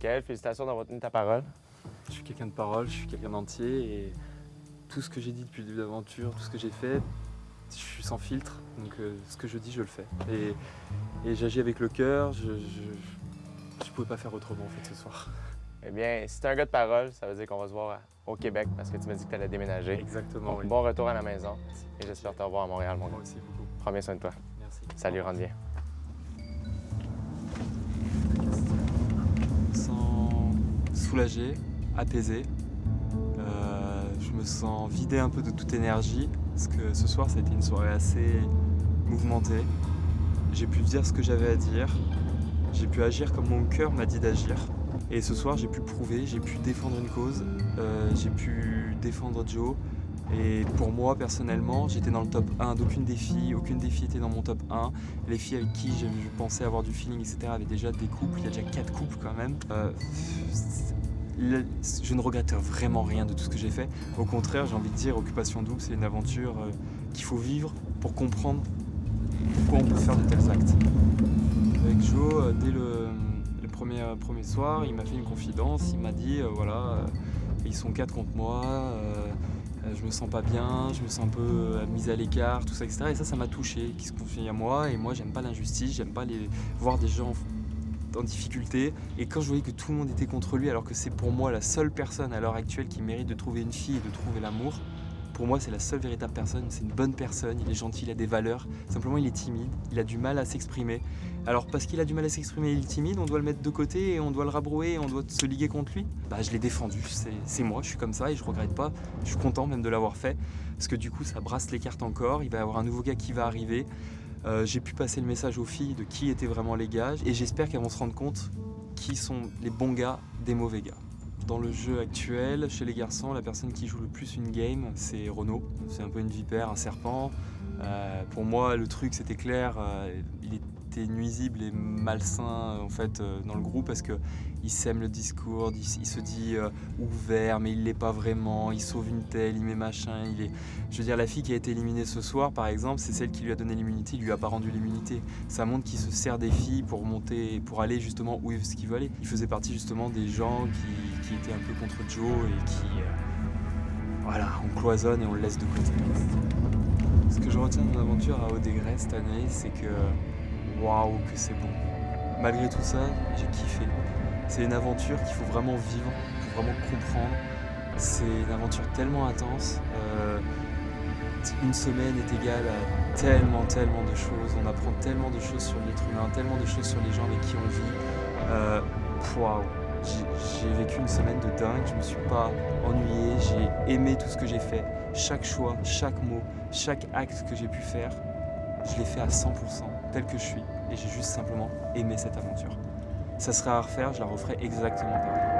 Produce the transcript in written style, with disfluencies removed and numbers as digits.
Michael, félicitations d'avoir tenu ta parole. Je suis quelqu'un de parole, je suis quelqu'un d'entier et tout ce que j'ai dit depuis le début de l'aventure, tout ce que j'ai fait, je suis sans filtre, donc ce que je dis, je le fais. Et j'agis avec le cœur, je pouvais pas faire autrement en fait ce soir. Eh bien, si t'es un gars de parole, ça veut dire qu'on va se voir au Québec parce que tu m'as dit que tu allais déménager. Exactement, Donc, oui. bon retour à la maison et j'espère te revoir à Montréal, mon gars. Moi aussi beaucoup. Prends bien soin de toi. Merci. Salut, rentre bien. Je me sens soulagé, apaisé. Je me sens vidé un peu de toute énergie parce que ce soir ça a été une soirée assez mouvementée. J'ai pu dire ce que j'avais à dire, j'ai pu agir comme mon cœur m'a dit d'agir. Et ce soir j'ai pu prouver, j'ai pu défendre une cause, j'ai pu défendre Joe. Et pour moi personnellement, j'étais dans le top 1 d'aucune des filles, aucune des filles était dans mon top 1. Les filles avec qui je pensais avoir du feeling, etc. avaient déjà des couples, il y a déjà 4 couples quand même. Je ne regrette vraiment rien de tout ce que j'ai fait. Au contraire, j'ai envie de dire, Occupation Double, c'est une aventure qu'il faut vivre pour comprendre pourquoi on peut faire de tels actes. Avec Joe, dès le premier soir, il m'a fait une confidence, il m'a dit, voilà, ils sont 4 contre moi, je me sens pas bien, je me sens un peu mise à l'écart, tout ça, etc. Et ça m'a touché, qu'ils se confient à moi. Et moi, j'aime pas l'injustice, j'aime pas voir des gens en difficulté. Et quand je voyais que tout le monde était contre lui, alors que c'est pour moi la seule personne à l'heure actuelle qui mérite de trouver une fille et de trouver l'amour, pour moi c'est la seule véritable personne, c'est une bonne personne, il est gentil, il a des valeurs, simplement il est timide, il a du mal à s'exprimer. Alors parce qu'il a du mal à s'exprimer, il est timide, on doit le mettre de côté et on doit le rabrouer, on doit se liguer contre lui. Bah je l'ai défendu, c'est moi, je suis comme ça et je regrette pas, je suis content même de l'avoir fait, parce que du coup ça brasse les cartes encore, il va y avoir un nouveau gars qui va arriver. J'ai pu passer le message aux filles de qui étaient vraiment les gars et j'espère qu'elles vont se rendre compte qui sont les bons gars des mauvais gars. Dans le jeu actuel, chez les garçons, la personne qui joue le plus une game, c'est Renaud. C'est un peu une vipère, un serpent. Pour moi, le truc, c'était clair, il était nuisible et malsain en fait, dans le groupe parce qu'il sème le discours, il se dit ouvert, mais il l'est pas vraiment, il sauve une telle, il met machin. Je veux dire, la fille qui a été éliminée ce soir, par exemple, c'est celle qui lui a donné l'immunité, il lui a pas rendu l'immunité. Ça montre qu'il se sert des filles pour monter, pour aller justement où est-ce qu'il veut aller. Il faisait partie justement des gens qui étaient un peu contre Joe et qui, voilà, on cloisonne et on le laisse de côté. Ce que je retiens de mon aventure à Haut-Degré cette année, c'est que waouh, que c'est bon. Malgré tout ça, j'ai kiffé. C'est une aventure qu'il faut vraiment vivre, pour vraiment comprendre. C'est une aventure tellement intense. Une semaine est égale à tellement de choses. On apprend tellement de choses sur l'être humain, tellement de choses sur les gens avec qui on vit. Waouh, j'ai vécu une semaine de dingue. Je me suis pas ennuyé. J'ai aimé tout ce que j'ai fait. Chaque choix, chaque mot, chaque acte que j'ai pu faire, je l'ai fait à 100%, tel que je suis. Et j'ai juste simplement aimé cette aventure. Ça serait à refaire, je la referais exactement pareil.